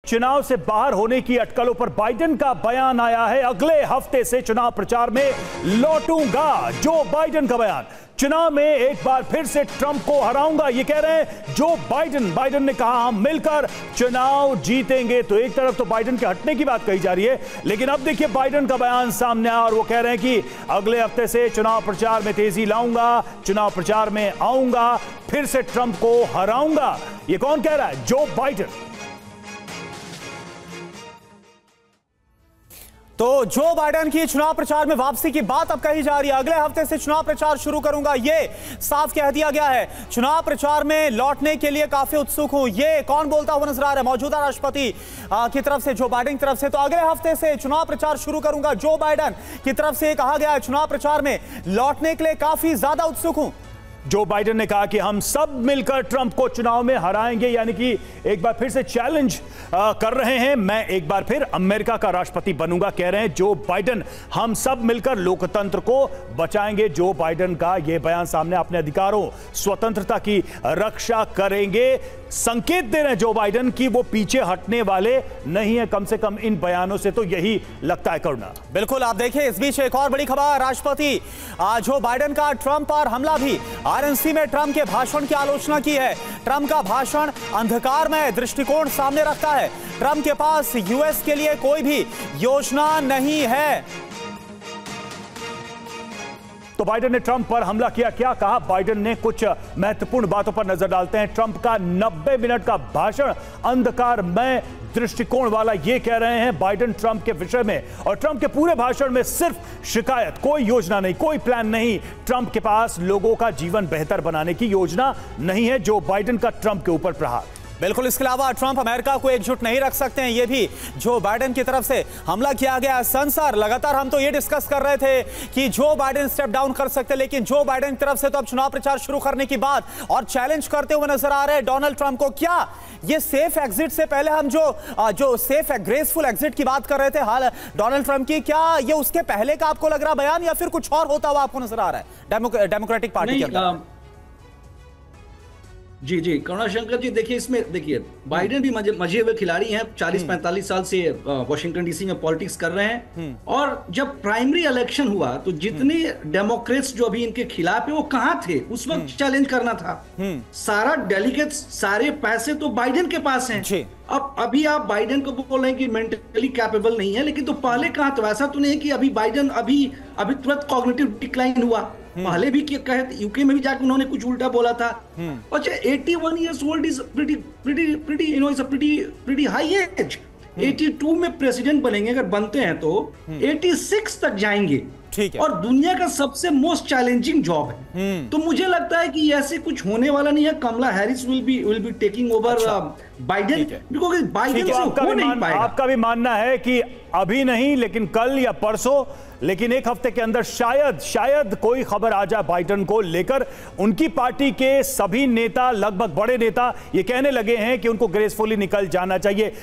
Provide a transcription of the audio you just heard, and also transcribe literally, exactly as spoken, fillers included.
चुनाव से बाहर होने की अटकलों पर बाइडेन का बयान आया है। अगले हफ्ते से चुनाव प्रचार में लौटूंगा, जो बाइडेन का बयान। चुनाव में एक बार फिर से ट्रंप को हराऊंगा, ये कह रहे हैं जो बाइडेन। बाइडेन ने कहा हम मिलकर चुनाव जीतेंगे। तो एक तरफ तो बाइडेन के हटने की बात कही जा रही है, लेकिन अब देखिए बाइडेन का बयान सामने आया और वो कह रहे हैं कि अगले हफ्ते से चुनाव प्रचार में तेजी लाऊंगा, चुनाव प्रचार में आऊंगा, फिर से ट्रंप को हराऊंगा। ये कौन कह रहा है? Joe Biden. तो जो बाइडेन की चुनाव प्रचार में वापसी की बात अब कही जा रही है। अगले हफ्ते से चुनाव प्रचार शुरू करूंगा, ये साफ कह दिया गया है। चुनाव प्रचार में लौटने के लिए काफी उत्सुक हूं, ये कौन बोलता हुआ नजर आ रहा है? मौजूदा राष्ट्रपति की तरफ से, जो बाइडेन की तरफ से। तो अगले हफ्ते से चुनाव प्रचार शुरू करूंगा, जो बाइडेन की तरफ से कहा गया है। चुनाव प्रचार में लौटने के लिए काफी ज्यादा उत्सुक हूं। जो बाइडेन ने कहा कि हम सब मिलकर ट्रंप को चुनाव में हराएंगे, यानी कि एक बार फिर से चैलेंज कर रहे हैं, मैं एक बार फिर अमेरिका का राष्ट्रपति बनूंगा, कह रहे हैं जो बाइडेन। हम सब मिलकर लोकतंत्र को बचाएंगे। जो बाइडेन का यह बयान सामने, अपने अधिकारों, स्वतंत्रता की रक्षा करेंगे। संकेत दे रहे हैं जो बाइडेन की वो पीछे हटने वाले नहीं है, कम से कम इन बयानों से तो यही लगता है। करुणा, बिल्कुल। आप देखिए इस बीच एक और बड़ी खबर, राष्ट्रपति जो बाइडेन का ट्रंप पर हमला भी। आरएनसी में ट्रंप के भाषण की आलोचना की है। ट्रंप का भाषण अंधकारमय दृष्टिकोण सामने रखता है। ट्रंप के पास यूएस के लिए कोई भी योजना नहीं है। तो बाइडेन ने ट्रंप पर हमला किया, क्या कहा बाइडेन ने? कुछ महत्वपूर्ण बातों पर नजर डालते हैं। ट्रंप का नब्बे मिनट का भाषण अंधकारमय दृष्टिकोण वाला, ये कह रहे हैं बाइडेन ट्रंप के विषय में। और ट्रंप के पूरे भाषण में सिर्फ शिकायत, कोई योजना नहीं, कोई प्लान नहीं। ट्रंप के पास लोगों का जीवन बेहतर बनाने की योजना नहीं है। जो बाइडेन का ट्रंप के ऊपर प्रहार। बिल्कुल। इसके अलावा ट्रंप अमेरिका को एकजुट नहीं रख सकते हैं, ये भी जो बाइडेन की तरफ से हमला किया गया। संसार लगातार हम तो ये डिस्कस कर रहे थे कि जो बाइडेन स्टेप डाउन कर सकते, लेकिन जो बाइडेन की तरफ से तो अब चुनाव प्रचार शुरू करने की बात और चैलेंज करते हुए नजर आ रहे हैं डोनाल्ड ट्रंप को। क्या ये सेफ एग्जिट से पहले हम जो जो सेफ ग्रेसफुल एग्जिट की बात कर रहे थे हाल डोनाल्ड ट्रंप की, क्या ये उसके पहले का आपको लग रहा बयान, या फिर कुछ और होता हुआ आपको नजर आ रहा है डेमोक्रेटिक पार्टी के अंदर? जी जी करुणाशंकर जी, देखिए इसमें देखिए बाइडेन भी मजे मजे हुए खिलाड़ी हैं। चालीस पैंतालीस साल से वॉशिंगटन डीसी में पॉलिटिक्स कर रहे हैं। और जब प्राइमरी इलेक्शन हुआ तो जितने डेमोक्रेट्स जो अभी इनके खिलाफ है वो कहाँ थे उस वक्त? चैलेंज करना था। सारा डेलीगेट्स, सारे पैसे तो बाइडेन के पास हैं। अब अभी आप बाइडेन को बोल रहे हैं कि मेंटली कैपेबल नहीं है, लेकिन तो पहले कहाँ? तो ऐसा तो नहीं है कि अभी बाइडेन अभी अभी तुरंत कॉग्निटिव डिक्लाइन हुआ। पहले भी कहे, यूके में भी जाकर उन्होंने कुछ उल्टा बोला था। अच्छा, इक्यासी years old is pretty pretty pretty you know is a pretty pretty high age. बयासी में प्रेसिडेंट बनेंगे, अगर बनते हैं तो छियासी तक जाएंगे। ठीक है। और दुनिया का सबसे मोस्ट चैलेंजिंग जॉब है। तो मुझे लगता है कि ऐसे कुछ होने वाला नहीं है। Kamala Harris will be will be taking over Biden, because Biden से हो नहीं पाएगा। आपका भी मानना है कि अभी नहीं, लेकिन कल या परसों, लेकिन एक हफ्ते के अंदर शायद शायद कोई खबर आ जाए बाइडेन को लेकर। उनकी पार्टी के सभी नेता, लगभग बड़े नेता, ये कहने लगे हैं कि उनको ग्रेसफुली निकल जाना चाहिए।